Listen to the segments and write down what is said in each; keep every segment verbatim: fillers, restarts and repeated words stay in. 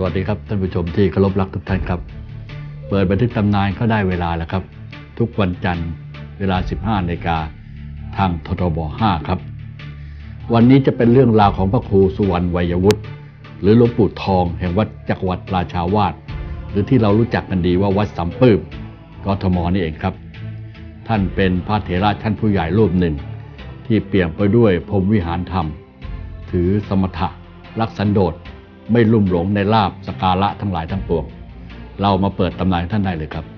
วัสดีครับท่านผู้ชมที่เคารพรักทุกท่านครับเปิดบันทึกตำนานก็ได้เวลาแล้วครับทุกวันจันทร์เวลา สิบห้านาฬิกาทางททบห้าครับวันนี้จะเป็นเรื่องราวของพระครูสุวรรณไวยวุฒิหรือหลวงปู่ทองแห่งวัดจักรวรรดิราชาวาสหรือที่เรารู้จักกันดีว่าวัดสามปื้มกทมนี่เองครับท่านเป็นพระเถระชั้นผู้ใหญ่รูปหนึ่งที่เปี่ยมไปด้วยพรหมวิหารธรรมถือสมถะรักสันโดษไม่ลุ่มหลงในลาภสการะทั้งหลายทั้งปวงเรามาเปิดตำนานท่านได้เลยครับ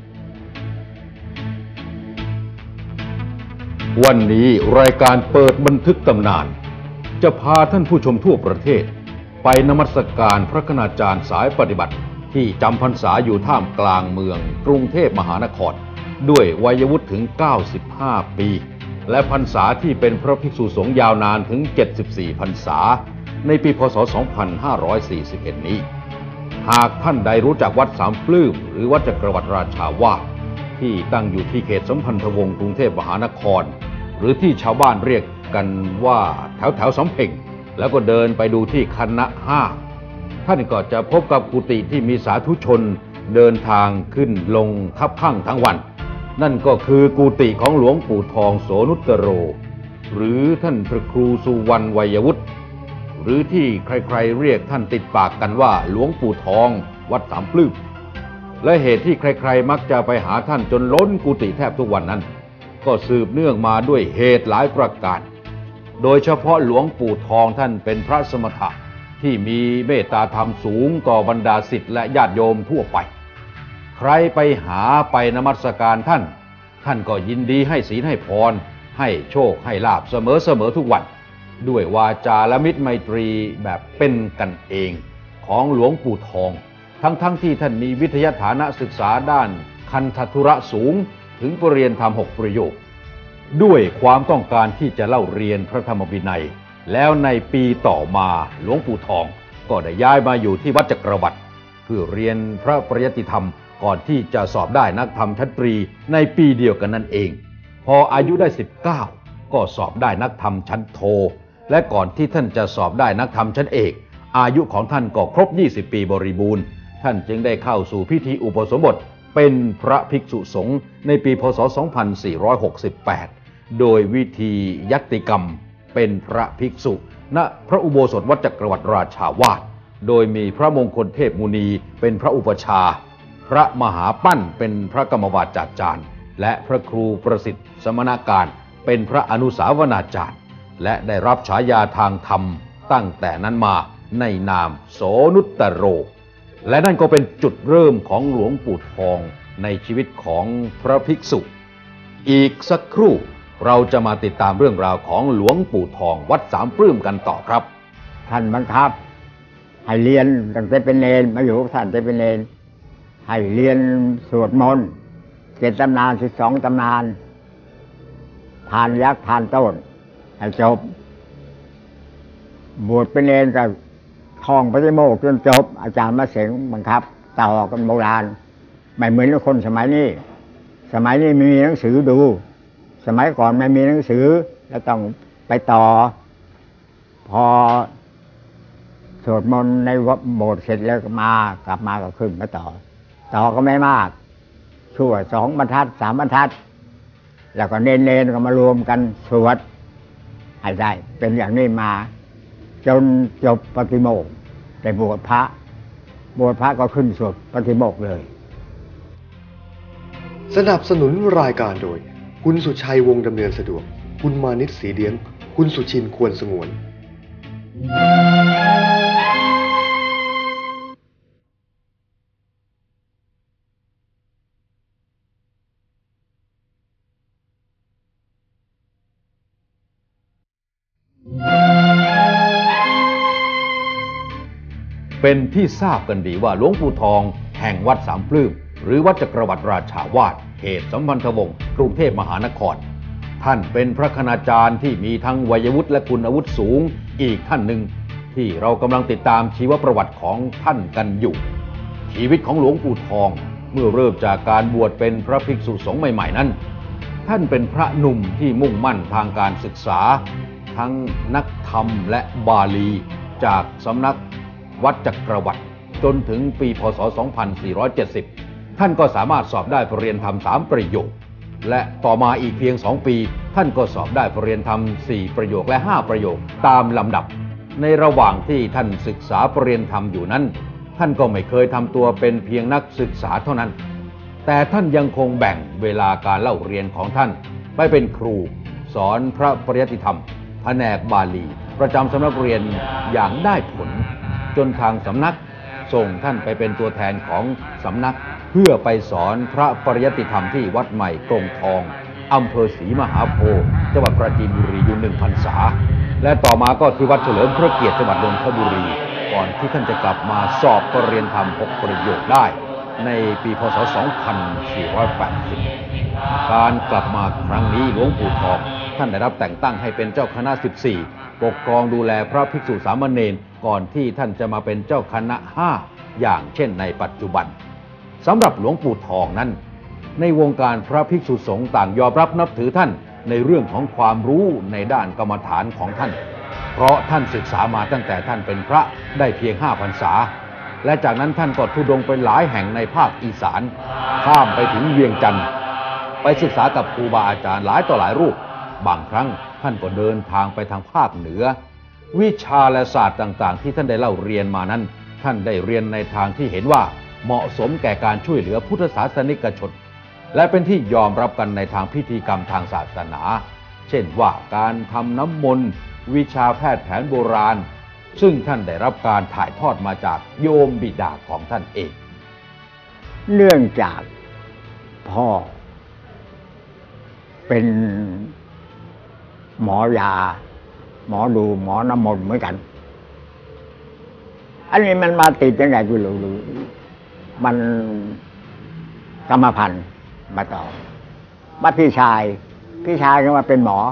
วันนี้รายการเปิดบันทึกตำนานจะพาท่านผู้ชมทั่วประเทศไปนมัสการพระคณาจารย์สายปฏิบัติที่จำพรรษาอยู่ท่ามกลางเมืองกรุงเทพมหานครด้วยวัยวุฒิถึงเก้าสิบห้าปีและพรรษาที่เป็นพระภิกษุสงฆ์ยาวนานถึงเจ็ดสิบสี่พรรษาในปีพ.ศ. สองพันห้าร้อยสี่สิบเอ็ด นี้หากท่านใดรู้จักวัดสามปลื้มหรือวัดจักรวรรดิราชาวาสที่ตั้งอยู่ที่เขตสัมพันธวงศ์กรุงเทพมหานครหรือที่ชาวบ้านเรียกกันว่าแถวแถวสำเพ็งแล้วก็เดินไปดูที่คณะห้าท่านก็จะพบกับกุฏิที่มีสาธุชนเดินทางขึ้นลงคับข้างทั้งวันนั่นก็คือกุฏิของหลวงปู่ทองโสนุตโรหรือท่านพระครูสุวรรณไวยวุฒิหรือที่ใครๆเรียกท่านติดปากกันว่าหลวงปู่ทองวัดสามปลื้มและเหตุที่ใครๆมักจะไปหาท่านจนล้นกุฏิแทบทุกวันนั้นก็สืบเนื่องมาด้วยเหตุหลายประการโดยเฉพาะหลวงปู่ทองท่านเป็นพระสมถะที่มีเมตตาธรรมสูงต่อบรรดาศิษย์และญาติโยมทั่วไปใครไปหาไปนมัสการท่านท่านก็ยินดีให้ศีลให้พรให้โชคให้ลาภเสมอๆทุกวันด้วยวาจาและมิตรไมตรีแบบเป็นกันเองของหลวงปู่ทองทั้งๆ ท, ที่ท่านมีวิทยาฐานะศึกษาด้านคันธทุระสูงถึงปรริญญาธรรมหกประโยคด้วยความต้องการที่จะเล่าเรียนพระธรรมวินัยแล้วในปีต่อมาหลวงปู่ทองก็ได้ย้ายมาอยู่ที่วัดจักรวรรดิเพื่อเรียนพระปริยัติธรรมก่อนที่จะสอบได้นักธรรมชั้นตรีในปีเดียวกันนั่นเองพออายุได้สิบเก้าก็สอบได้นักธรรมชั้นโทและก่อนที่ท่านจะสอบได้นักธรรมชั้นเอกอายุของท่านก็ครบยี่สิบปีบริบูรณ์ท่านจึงได้เข้าสู่พิธีอุปสมบทเป็นพระภิกษุสงฆ์ในปีพ.ศ. สองพันสี่ร้อยหกสิบแปดโดยวิธียัตติกรรมเป็นพระภิกษุณพระอุโบสถวัดจักรวรรดิราชาวาสโดยมีพระมงคลเทพมุนีเป็นพระอุปชาพระมหาปั้นเป็นพระกรรมวาจาจารย์และพระครูประสิทธิ์สมณการเป็นพระอนุสาวนาจารย์และได้รับฉายาทางธรรมตั้งแต่นั้นมาในนามโสนุตโรและนั่นก็เป็นจุดเริ่มของหลวงปู่ทองในชีวิตของพระภิกษุอีกสักครู่เราจะมาติดตามเรื่องราวของหลวงปู่ทองวัดสามปลื้มกันต่อครับท่านบังคับให้เรียนตั้งแต่เป็นเนรมาอยู่ท่านตั้งแต่เป็นเนรให้เรียนสวดมนต์เจ็ดตำนานสิบสองตำนานทานยักษ์ทานต้นให้จบบวชเป็นเนรกับท่องปฏิโมกข์จนจบอาจารย์มาเสงบังคับต่อกันโบราณไม่เหมือนคนสมัยนี้สมัยนี้ไม่มีหนังสือดูสมัยก่อนไม่มีหนังสือแล้วต้องไปต่อพอสวดมนต์ในโบสถ์เสร็จแล้วก็มากลับมาก็ขึ้นมาต่อต่อก็ไม่มากชั่วสองบรรทัดสามบรรทัดแล้วก็เน้นๆก็มารวมกันสวดให้ได้เป็นอย่างนี้มาจนจบปฏิโมกข์ได้บวชพระบวชพระก็ขึ้นสวดปฏิโมกข์เลยสนับสนุนรายการโดยคุณสุชัยวงศ์ดำเนินสะดวกคุณมานิตศรีเลี้ยงคุณสุชินควรสงวนเป็นที่ทราบกันดีว่าหลวงปู่ทองแห่งวัดสามปลื้มหรือวัดจักรวรรดิราชาวาสเขตสัมพันธวงศ์กรุงเทพมหานครท่านเป็นพระคณาจารย์ที่มีทั้งวัยวุฒิและคุณวุฒิสูงอีกท่านหนึ่งที่เรากำลังติดตามชีวประวัติของท่านกันอยู่ชีวิตของหลวงปู่ทองเมื่อเริ่มจากการบวชเป็นพระภิกษุสงฆ์ใหม่ๆนั้นท่านเป็นพระหนุ่มที่มุ่งมั่นทางการศึกษาทั้งนักธรรมและบาลีจากสำนักวัดจักรวรรดิจนถึงปีพศ สองพันสี่ร้อยเจ็ดสิบ ท่านก็สามารถสอบได้ปรริญญาธรรมสามประโยคและต่อมาอีกเพียงสองปีท่านก็สอบได้ปรริญญาธรรมสี่ประโยคและห้าประโยคตามลำดับในระหว่างที่ท่านศึกษาปรริญญาธรรมอยู่นั้นท่านก็ไม่เคยทำตัวเป็นเพียงนักศึกษาเท่านั้นแต่ท่านยังคงแบ่งเวลาการเล่าเรียนของท่านไปเป็นครูสอนพระปริยัติธรรมแผนกบาลีประจำสำนักเรียนอย่างได้ผลจนทางสำนักส่งท่านไปเป็นตัวแทนของสำนักเพื่อไปสอนพระปริยัติธรรมที่วัดใหม่กรงทองอำเภอศรีมหาโพธิ์จังหวัดปราจีนบุรีอยู่หนึ่งพรรษาและต่อมาก็ที่วัดเฉลิมพระเกียรติจังหวัดนนทบุรีก่อนที่ท่านจะกลับมาสอบปรริญญาธรรมหกประโยคได้ในปีพศ สองพันสี่ร้อยแปดสิบ การกลับมาครั้งนี้หลวงปู่ทองท่านได้รับแต่งตั้งให้เป็นเจ้าคณะสิบสี่ปกครองดูแลพระภิกษุสามเณรก่อนที่ท่านจะมาเป็นเจ้าคณะห้าอย่างเช่นในปัจจุบันสำหรับหลวงปู่ทองนั้นในวงการพระภิกษุสงฆ์ต่างยอมรับนับถือท่านในเรื่องของความรู้ในด้านกรรมฐานของท่านเพราะท่านศึกษามาตั้งแต่ท่านเป็นพระได้เพียงห้าพรรษาและจากนั้นท่านก็ธุดงค์ไปหลายแห่งในภาคอีสานข้ามไปถึงเวียงจันทร์ไปศึกษากับครูบาอาจารย์หลายต่อหลายรูปบางครั้งท่านก็เดินทางไปทางภาคเหนือวิชาและศาสตร์ต่างๆที่ท่านได้เล่าเรียนมานั้นท่านได้เรียนในทางที่เห็นว่าเหมาะสมแก่การช่วยเหลือพุทธศาสนิกชนและเป็นที่ยอมรับกันในทางพิธีกรรมทางศาสนาเช่นว่าการทำน้ำมนต์วิชาแพทย์แผนโบราณซึ่งท่านได้รับการถ่ายทอดมาจากโยมบิดาของท่านเองเนื่องจากพ่อเป็นหมอยาหมอดูหมอน้ำมนต์เหมือนกันอันนี้มันมาติดยังไงกูรู้รู้มันกรรมพันธุ์มาต่อบ้านพี่ชายพี่ชายก็มาเป็นหมอ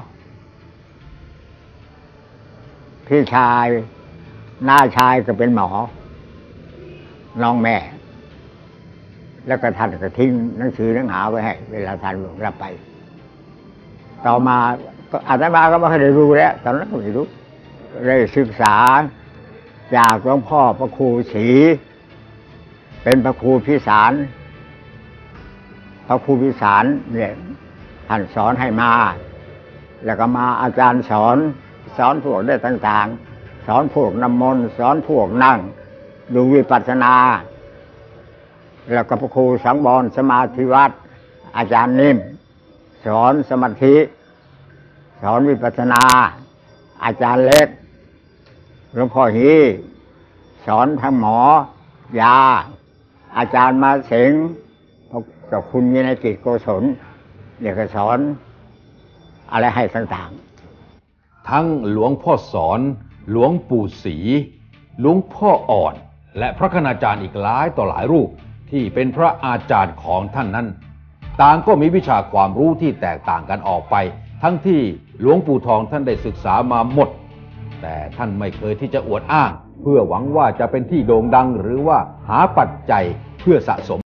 พี่ชายน้าชายก็เป็นหมอน้องแม่แล้วก็ท่านก็ทิ้งหนังสือหนังหาไว้ให้เวลาท่านหลวงรับไปต่อมาอาตมาก็ไม่เคยได้รู้แล้วตอนนั้นก็ไม่รู้ได้ศึกษาจากหลวงพ่อพระครูศรีเป็นพระครูพิสารพระครูพิสารเนี่ยท่านสอนให้มาแล้วก็มาอาจารย์สอนสอนพวกได้ต่างๆสอนพวกน้ำมนต์สอนพวกนั่งดูวิปัสสนาแล้วก็พระครูสังวรสมาธิวัดอาจารย์นิ่มสอนสมาธิสอนวิปัสสนาอาจารย์เล็กหลวงพ่อฮีสอนทั้งหมอยาอาจารย์มาเสงพระเจ้าคุณวินัยกิจโกศลเดี๋ยวก็สอนอะไรให้ต่างๆทั้งหลวงพ่อสอนหลวงปู่ศรีหลวงพ่ออ่อนและพระคณาจารย์อีกหลายต่อหลายรูปที่เป็นพระอาจารย์ของท่านนั้นต่างก็มีวิชาความรู้ที่แตกต่างกันออกไปทั้งที่หลวงปู่ทองท่านได้ศึกษามาหมดแต่ท่านไม่เคยที่จะอวดอ้างเพื่อหวังว่าจะเป็นที่โด่งดังหรือว่าหาปัจจัยเพื่อสะสม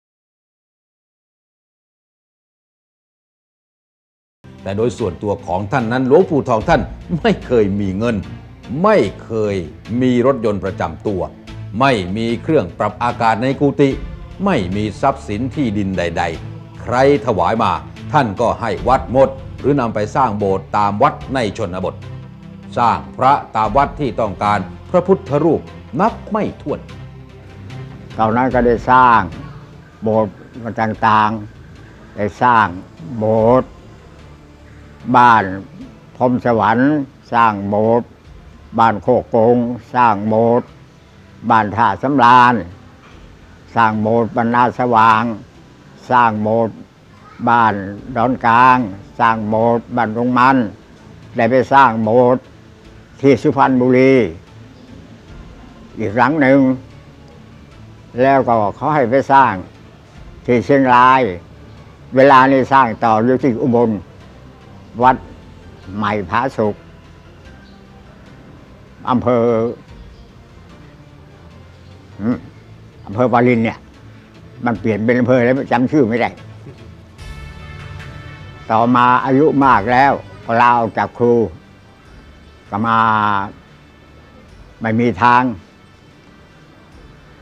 แต่โดยส่วนตัวของท่านนั้นหลวงปู่ทองท่านไม่เคยมีเงินไม่เคยมีรถยนต์ประจำตัวไม่มีเครื่องปรับอากาศในกุฏิไม่มีทรัพย์สินที่ดินใดๆใครถวายมาท่านก็ให้วัดหมดหรือนำไปสร้างโบสถ์ตามวัดในชนบทสร้างพระตามวัดที่ต้องการพระพุทธรูปนับไม่ถ้วนตอนนั้นก็ได้สร้างโบสถ์ต่างๆได้สร้างโบสถ์บ้านพรหมสวรรค์สร้างโบสถ์บ้านโคกโกงสร้างโบสถ์บ้านท่าสำราญสร้างโบสถ์บรรณาสว่างสร้างโบสถ์บ้านดอนกลางสร้างโบสถ์บ้านตรงมันได้ไปสร้างโบสถ์ที่สุพรรณบุรีอีกครั้งหนึ่งแล้วก็เขาให้ไปสร้างที่เชียงรายเวลานี้สร้างต่ออยู่ที่อุบลวัดใหม่ผาสุกอำเภออำเภอวารินเนี่ยมันเปลี่ยนเป็นอำเภอแล้วจำชื่อไม่ได้ต่อมาอายุมากแล้วก็ลาออกจากครูก็มาไม่มีทาง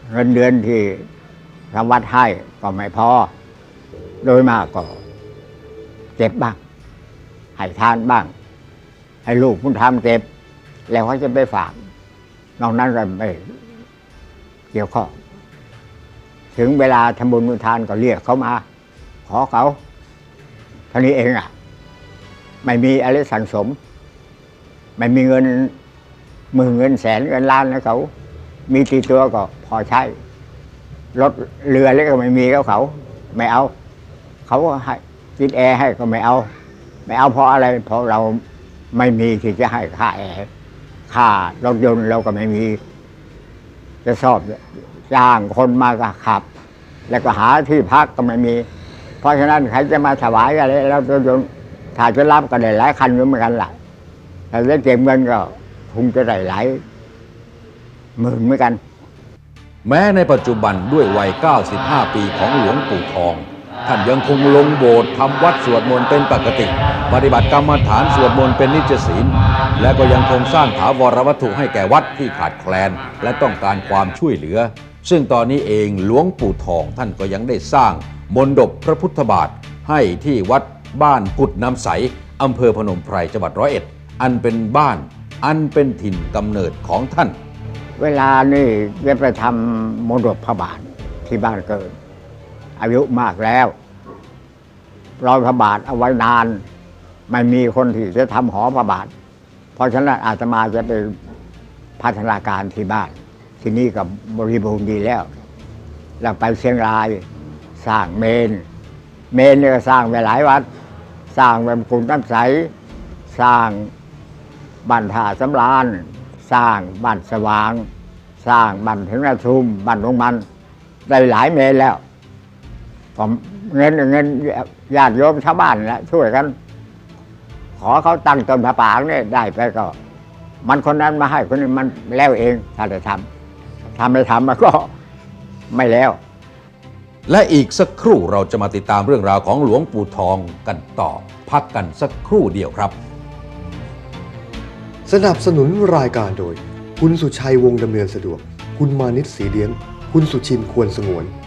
เงินเดือนที่ทางวัดให้ก็ไม่พอโดยมากก็เจ็บบ้างให้ทานบ้างให้ลูกคุณทำเจ็บแล้วเขาจะไปฝากนอกนั้นก็ไม่เกี่ยวข้องถึงเวลาทำบุญทานก็เรียกเขามาขอเขาเท่านี้เองอ่ะไม่มีอะไรสั่งสมไม่มีเงินหมื่นเงินแสนเงินล้านนะเขามีตีตัวก็พอใช้รถเรือเล็กก็ไม่มีเขาเขาไม่เอาเขาก็ให้ติดแอร์ให้ก็ไม่เอาไม่เอาเพราะอะไรเพราะเราไม่มีที่จะให้ค่าแอร์ค่ารถยนต์เราก็ไม่มีจะสอบจ้างคนมาก็ขับแล้วก็หาที่พักก็ไม่มีเพราะฉะนั้นใครจะมาถวายอะไรแล้วรถยนต์ถ้าจะรับก็ได้หลายคันเหมือนกันล่ะแต่ได้เก็บเงินก็คงจะได้หลายหมื่นเหมือนกันแม้ในปัจจุบันด้วยวัยเก้าสิบห้าปีของหลวงปู่ทองท่านยังคงลงโบสถ์ทำวัดสวดมนต์เป็นปกติปฏิบัติกรรมฐานสวดมนต์เป็นนิจศีลและก็ยังคงสร้างถาวรวัตถุให้แก่วัดที่ขาดแคลนและต้องการความช่วยเหลือซึ่งตอนนี้เองหลวงปู่ทองท่านก็ยังได้สร้างมณฑปพระพุทธบาทให้ที่วัดบ้านกุดน้ำใสอำเภอพนมไพรจังหวัดร้อยเอ็ดอันเป็นบ้านอันเป็นถิ่นกำเนิดของท่านเวลานี่จะไปทำมณฑปพระบาทที่บ้านเกิดอายุมากแล้วรอยพระบาทเอาไว้นานไม่มีคนที่จะทำหอพระบาทเพราะฉะนั้นอาตมาจะไปพัฒนาการที่บ้านที่นี่กับบริบูรณ์ดีแล้วแล้วไปเชียงรายสร้างเมนเมนเนี่ยก็สร้างไปหลายวัดสร้างแบบกุฎน้ำใสสร้างบ้านท่าสำราญสร้างบ้านสว่างสร้างบ้านถึงนาทุมบ้านลงมันได้หลายเมนแล้วผมเงินเงินญาติโยมชาวบ้านแหละช่วยกันขอเขาตั้งต้นพระป่าเนี่ยได้ไปก็มันคนนั้นมาให้คนนี้มันแล้วเองถ้าจะทำทำไม่ทำมันก็ไม่แล้วและอีกสักครู่เราจะมาติดตามเรื่องราวของหลวงปู่ทองกันต่อพักกันสักครู่เดียวครับสนับสนุนรายการโดยคุณสุชัยวงศ์ดำเนินสะดวกคุณมานิตศรีเลี้ยงคุณสุชินควรสงวน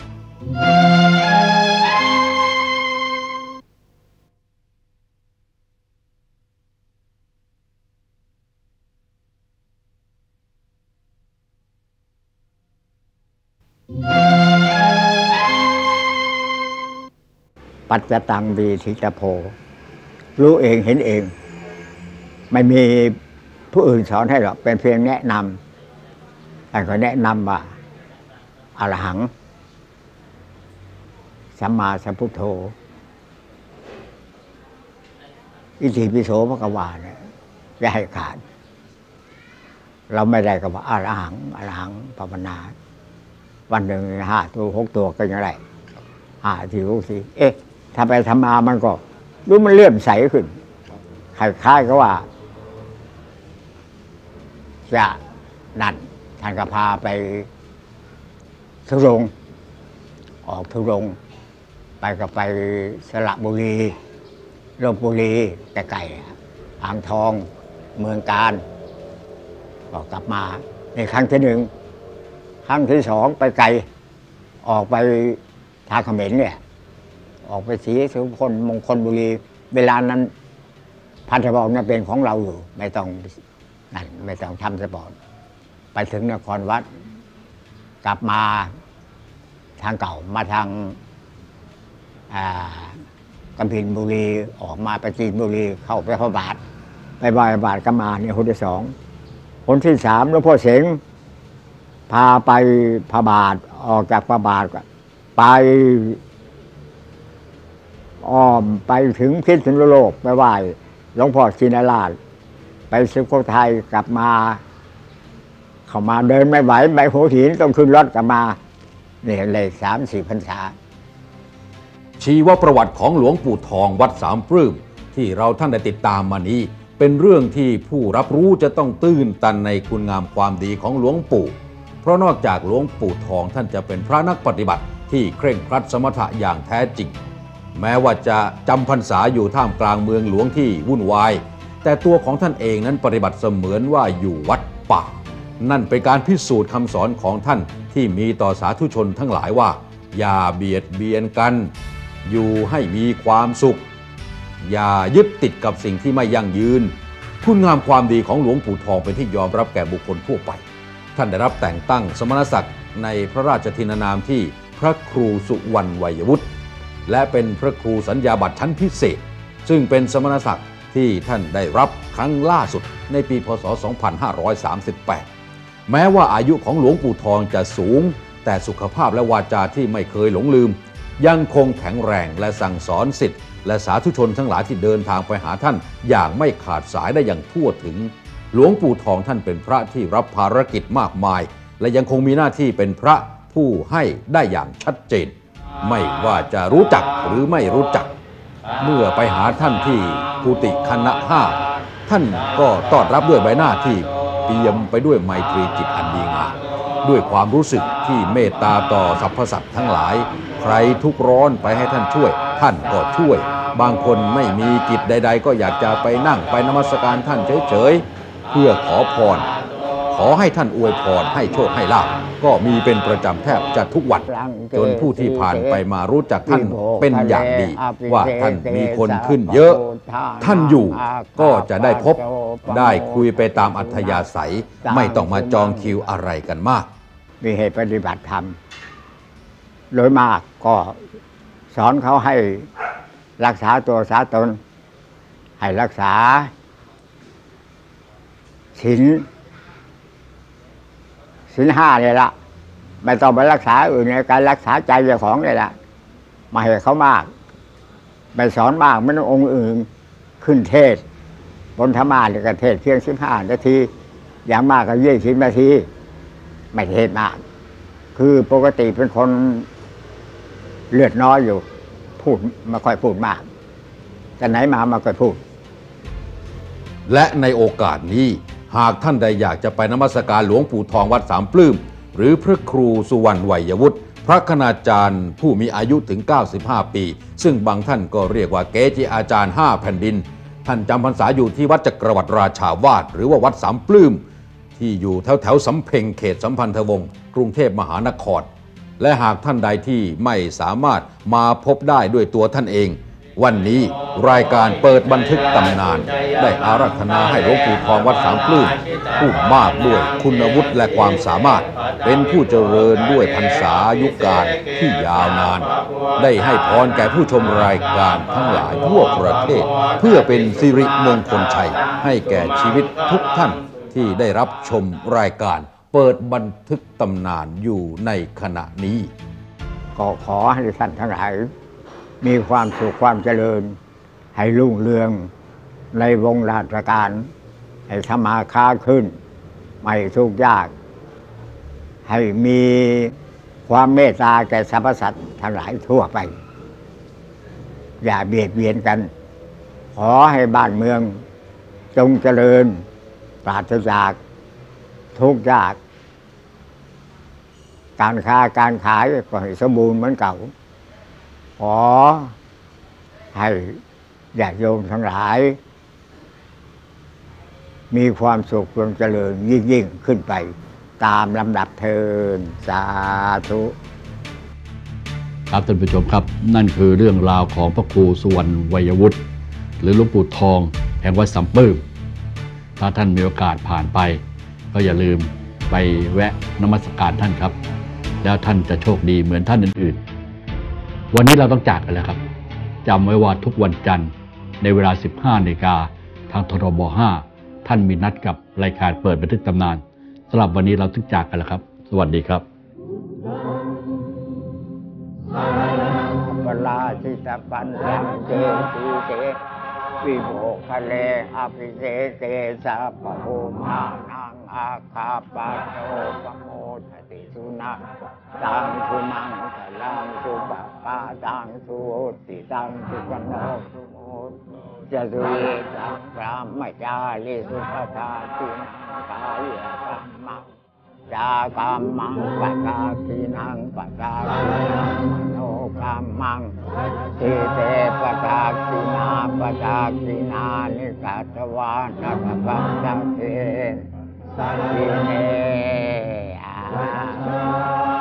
ปัจจตังวีทิตโพรู้เองเห็นเองไม่มีผู้อื่นสอนให้หรอกเป็นเพียงแนะนำแต่ก็แนะนำว่าอรหังสัมมาสัมพุทโธอิติปิโสภควาเนี่ยอย่าให้ขาดเราไม่ได้ก็ว่าอรหังอรหังภาวนาวันหนึ่งห้าตัวหกตัวก็ยังได้ห้าทีหกทีเอ๊ะถ้าไปทำมามันก็รู้มันเลื่อมใสขึ้นคล้ายๆก็ว่าจะนั่นท่านก็พาไปทุรงออกทุรงไปก็ไปสระบุรีลพบุรีไกลๆอ่างทองเมืองการก็กลับมาในครั้งที่หนึ่งครั้งที่สองไปไกลออกไปทางเขมรเนี่ยออกไปศรีสุพลมงคลบุรีเวลานั้นพันธบัตรเนี่ยเป็นของเราอยู่ไม่ต้องนั่นไม่ต้องทำสปอร์ตไปถึงนครวัดกลับมาทางเก่ามาทางกำพินบุรีออกมาไปจีนบุรีเข้าไปพระบาทไปบายบาทก็มาเนี่ยคนที่สองคนที่สามหลวงพ่อเสงพาไปพระบาทออกจากพระบาทก็ไปอ้อมไปถึงพิษณุโลกไปไหว้หลวงพ่อชินราชไปสุโขทัยกลับมาเข้ามาเดินไม่ไหวไปหัวหินต้องขึ้นรถกลับมาเนี่ยเลยสามสี่พรรษาชีวประวัติของหลวงปู่ทองวัดสามปลื้มที่เราท่านได้ติดตามมานี้เป็นเรื่องที่ผู้รับรู้จะต้องตื้นตันในคุณงามความดีของหลวงปู่เพราะนอกจากหลวงปู่ทองท่านจะเป็นพระนักปฏิบัติที่เคร่งครัดสมถะอย่างแท้จริงแม้ว่าจะจำพรรษาอยู่ท่ามกลางเมืองหลวงที่วุ่นวายแต่ตัวของท่านเองนั้นปฏิบัติเสมือนว่าอยู่วัดป่านั่นเป็นการพิสูจน์คำสอนของท่านที่มีต่อสาธุชนทั้งหลายว่าอย่าเบียดเบียนกันอยู่ให้มีความสุขอย่ายึดติดกับสิ่งที่ไม่ยั่งยืนคุณงามความดีของหลวงปู่ทองเป็นที่ยอมรับแก่บุคคลทั่วไปท่านได้รับแต่งตั้งสมณศักดิ์ในพระราชทินานามที่พระครูสุวรรณไวยวุฒิและเป็นพระครูสัญญาบัตรชั้นพิเศษซึ่งเป็นสมณศักดิ์ที่ท่านได้รับครั้งล่าสุดในปีพ.ศ. สองพันห้าร้อยสามสิบแปดแม้ว่าอายุของหลวงปู่ทองจะสูงแต่สุขภาพและวาจาที่ไม่เคยหลงลืมยังคงแข็งแรงและสั่งสอนศิษย์และสาธุชนทั้งหลายที่เดินทางไปหาท่านอย่างไม่ขาดสายได้อย่างทั่วถึงหลวงปู่ทองท่านเป็นพระที่รับภารกิจมากมายและยังคงมีหน้าที่เป็นพระผู้ให้ได้อย่างชัดเจนไม่ว่าจะรู้จักหรือไม่รู้จักเมื่อไปหาท่านที่กุฏิคณะห้าท่านก็ต้อนรับด้วยใบหน้าที่เปี่ยมไปด้วยไมตรีจิตอันดีงามด้วยความรู้สึกที่เมตตาต่อสรรพสัตว์ทั้งหลายใครทุกข์ร้อนไปให้ท่านช่วยท่านก็ช่วยบางคนไม่มีกิจใดๆก็อยากจะไปนั่งไปนมัสการท่านเฉยๆเพื่อขอพรขอให้ท่านอวยพรให้โชคให้ลาภก็มีเป็นประจำแทบจะทุกวันจนผู้ที่ผ่านไปมารู้จักท่านเป็นอย่างดีว่าท่านมีคนขึ้นเยอะท่านอยู่ก็จะได้พบได้คุยไปตามอัธยาศัยไม่ต้องมาจองคิวอะไรกันมากมีเหตุปฏิบัติธรรมโดยมากก็สอนเขาให้รักษาตัวรักษาตนให้รักษาศีลศีลห้าเลยละไม่ต้องไปรักษาอื่นในการรักษาใจเจ้าของเลยละมาให้เขามากไปสอนมากไม่ต้ององค์อื่นขึ้นเทศบนธรรมะหรือกเทศเพียงสิบห้านาทีอย่างมากก็ยี่สิบนาทีไม่เทศมากคือปกติเป็นคนเลือดน้อยอยู่พูดไม่ค่อยพูดมากแต่ไหนมามาค่อยพูดและในโอกาสนี้หากท่านใดอยากจะไปนมัสการหลวงปู่ทองวัดสามปลื้มหรือพระครูสุวรรณไวยวุฒิพระคณาจารย์ผู้มีอายุถึงเก้าสิบห้าปีซึ่งบางท่านก็เรียกว่าเกจิอาจารย์ห้าแผ่นดินท่านจำพรรษาอยู่ที่วัดจักรวรรดิราชาวาสหรือว่าวัดสามปลื้มที่อยู่แถวแถวสำเพ็งเขตสัมพันธวงศ์กรุงเทพมหานครและหากท่านใดที่ไม่สามารถมาพบได้ด้วยตัวท่านเองวันนี้รายการเปิดบันทึกตำนานได้อาราธนาให้หลวงปู่ทองวัดสามปลื้มผู้มากด้วยคุณวุฒิและความสามารถเป็นผู้เจริญด้วยพรรษายุคการที่ยาวนานได้ให้พรแก่ผู้ชมรายการทั้งหลายทั่วประเทศเพื่อเป็นสิริมงคลชัยให้แก่ชีวิตทุกท่านที่ได้รับชมรายการเปิดบันทึกตำนานอยู่ในขณะนี้ก็ขอให้ท่านทั้งหลายมีความสุขความเจริญให้รุ่งเรืองในวงราชการให้ทำมาค้าขึ้นไม่ทุกข์ยากให้มีความเมตตาแก่สรรพสัตว์ทั้งหลายทั่วไปอย่าเบียดเบียนกันขอให้บ้านเมืองจงเจริญปราศจากทุกข์ยากการค้าการขายก็ให้สมบูรณ์เหมือนเก่าขอให้ญาติโยมทั้งหลายมีความสุขความเจริญยิ่งยิ่งขึ้นไปตามลำดับเทินสาธุครับท่านผู้ชมครับนั่นคือเรื่องราวของพระครูสุวรรณไวยวุฒิหรือหลวงปู่ทองแห่งวัดสามปลื้มถ้าท่านมีโอกาสผ่านไปก็อย่าลืมไปแวะนมัสการท่านครับแล้วท่านจะโชคดีเหมือนท่านอื่นๆวันนี้เราต้องจากกันแล้วครับจำไว้ว่าทุกวันจันทร์ในเวลา สิบห้านาฬิกาทางทรบห้าท่านมีนัดกับรายการเปิดบันทึกตำนานสำหรับวันนี้เราต้องจากกันแล้วครับสวัสดีครับเวลาที่ตะปันรังเจสีเตวิโภคะเลอภิเศเตสัพพโภมานังอาคาปะโตปโมทติสุนัตังสุมังคลังสุปปาตังสุติตังสุกโนสุโมจตุเยตังพระมจาริสุภทาตินังกายกัมมังจากัมมังปัจจาคีนังปัจจาคีนังมโนกัมมังทิเตปัจจาคีนาปัจจาคีนานิกัตวานัตปัจจเทสทิเนอา